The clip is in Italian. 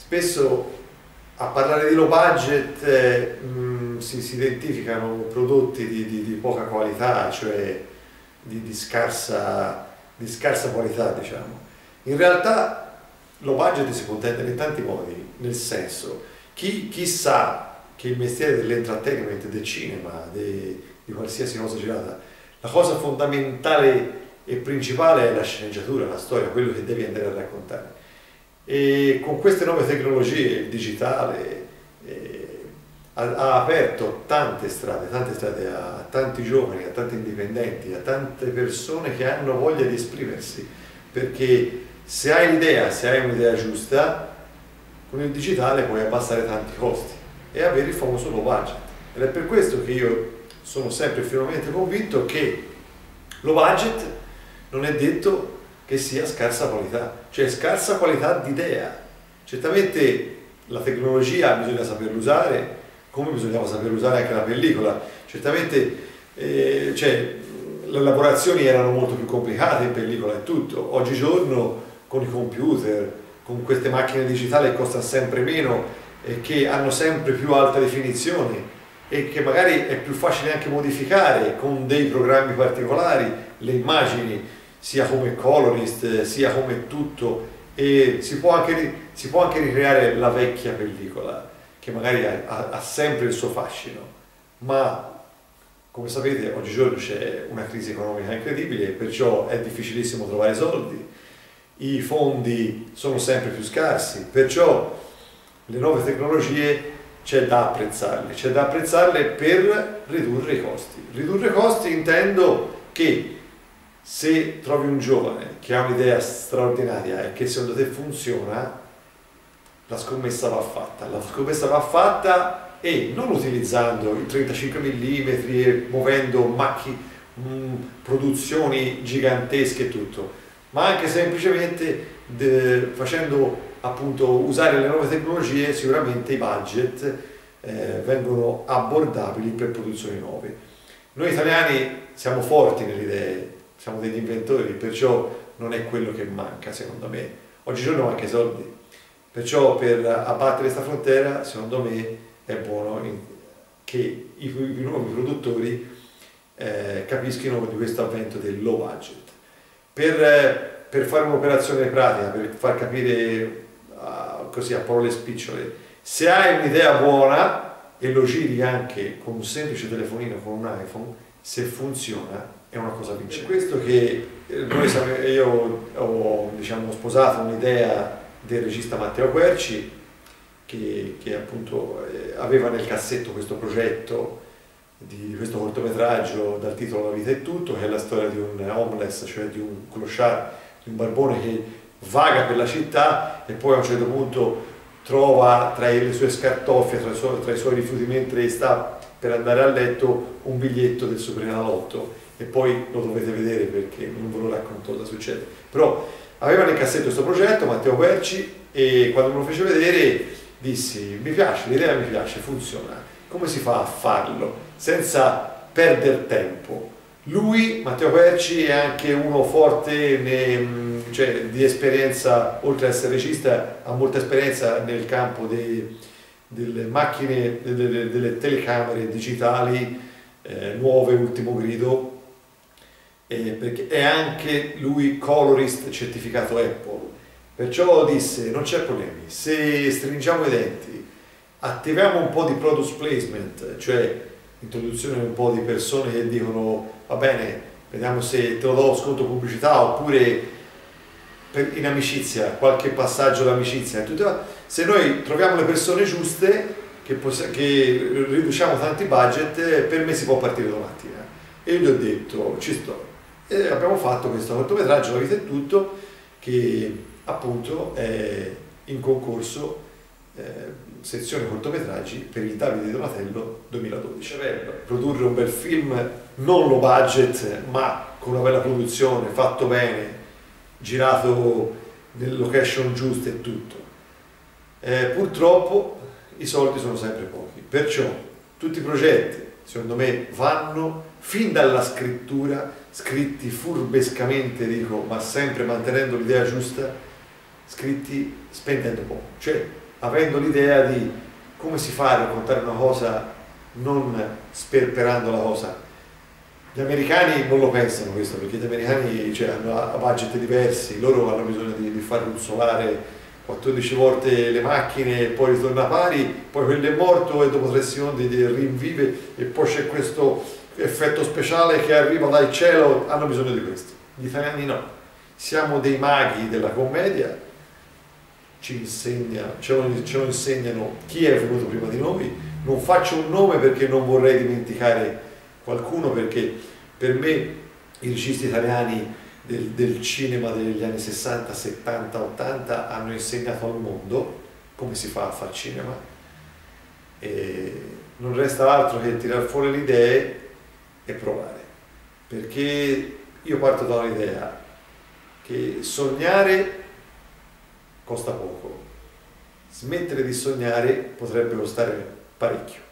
spesso a parlare di low budget si identificano prodotti di poca qualità, cioè di scarsa qualità, diciamo. In realtà low budget si può intendere in tanti modi, nel senso, chi sa che il mestiere dell'entertainment, del cinema, di qualsiasi cosa girata, la cosa fondamentale e principale è la sceneggiatura, la storia, quello che devi andare a raccontare. E con queste nuove tecnologie, il digitale ha aperto tante strade a tanti giovani, a tanti indipendenti, a tante persone che hanno voglia di esprimersi, perché se hai un'idea giusta, con il digitale puoi abbassare tanti costi e avere il famoso low budget. Ed è per questo che io sono sempre fermamente convinto che low budget non è detto che sia scarsa qualità, cioè scarsa qualità di idea. Certamente la tecnologia bisogna saperla usare, come bisognava saper usare anche la pellicola. Certamente le lavorazioni erano molto più complicate in pellicola e tutto. Oggigiorno con i computer, con queste macchine digitali che costano sempre meno e che hanno sempre più alta definizione e che magari è più facile anche modificare con dei programmi particolari le immagini, sia come colorist, sia come tutto, e si può anche ricreare la vecchia pellicola, che magari ha sempre il suo fascino, ma come sapete oggigiorno c'è una crisi economica incredibile, perciò è difficilissimo trovare soldi, i fondi sono sempre più scarsi, perciò le nuove tecnologie c'è da apprezzarle per ridurre i costi. Ridurre i costi intendo che se trovi un giovane che ha un'idea straordinaria e che secondo te funziona, la scommessa va fatta. La scommessa va fatta e non utilizzando i 35 mm e muovendo produzioni gigantesche e tutto, ma anche semplicemente facendo appunto usare le nuove tecnologie. Sicuramente i budget vengono abbordabili per produzioni nuove. Noi italiani siamo forti nelle idee, siamo degli inventori, perciò non è quello che manca secondo me. Oggigiorno manca i soldi, perciò per abbattere questa frontiera secondo me è buono che i nuovi produttori capiscano di questo avvento del low budget. Per fare un'operazione pratica, per far capire così a parole spicciole, se hai un'idea buona e lo giri anche con un semplice telefonino, con un iPhone, se funziona è una cosa vincente. Per questo che io ho sposato un'idea del regista Matteo Querci, che appunto aveva nel cassetto questo progetto di questo cortometraggio dal titolo La vita è tutto, che è la storia di un homeless, cioè di un clochard, di un barbone che vaga per la città e poi a un certo punto trova tra le sue scartoffie, tra i suoi rifiuti mentre sta per andare a letto, un biglietto del Superenalotto, e poi lo dovete vedere perché non ve lo racconto cosa succede. Però aveva nel cassetto questo progetto Matteo Querci e quando me lo fece vedere dissi: mi piace, l'idea mi piace, funziona, come si fa a farlo senza perdere tempo? Lui, Matteo Querci, è anche uno forte di esperienza, oltre ad essere regista, ha molta esperienza nel campo delle macchine, delle telecamere digitali nuove, ultimo grido, perché è anche lui colorist certificato Apple. Perciò disse: non c'è problemi, se stringiamo i denti, attiviamo un po' di product placement, cioè introduzione un po' di persone che dicono va bene, vediamo se te lo do sconto pubblicità, oppure in amicizia, qualche passaggio d'amicizia, se noi troviamo le persone giuste che riduciamo tanti budget, per me si può partire domattina. E io gli ho detto ci sto, e abbiamo fatto questo cortometraggio La vita è tutto, che appunto è in concorso sezione cortometraggi per il Davide Donatello 2012. È bello produrre un bel film non low budget, ma con una bella produzione, fatto bene, girato nelle location giuste e tutto. Purtroppo i soldi sono sempre pochi, perciò tutti i progetti secondo me vanno fin dalla scrittura, scritti furbescamente, dico, ma sempre mantenendo l'idea giusta, scritti spendendo poco, cioè avendo l'idea di come si fa a raccontare una cosa non sperperando la cosa. Gli americani non lo pensano questo, perché gli americani, cioè, hanno budget diversi, loro hanno bisogno di far ruzzolare 14 volte le macchine e poi ritorna pari, poi quello è morto e dopo 3 secondi rinvive e poi c'è questo effetto speciale che arriva dal cielo, hanno bisogno di questo. Gli italiani no, siamo dei maghi della commedia, ce lo insegnano chi è venuto prima di noi. Non faccio un nome perché non vorrei dimenticare qualcuno, perché per me i registi italiani del cinema degli anni 60, 70, 80 hanno insegnato al mondo come si fa a fare cinema, e non resta altro che tirar fuori le idee e provare, perché io parto da un'idea che sognare costa poco, smettere di sognare potrebbe costare parecchio.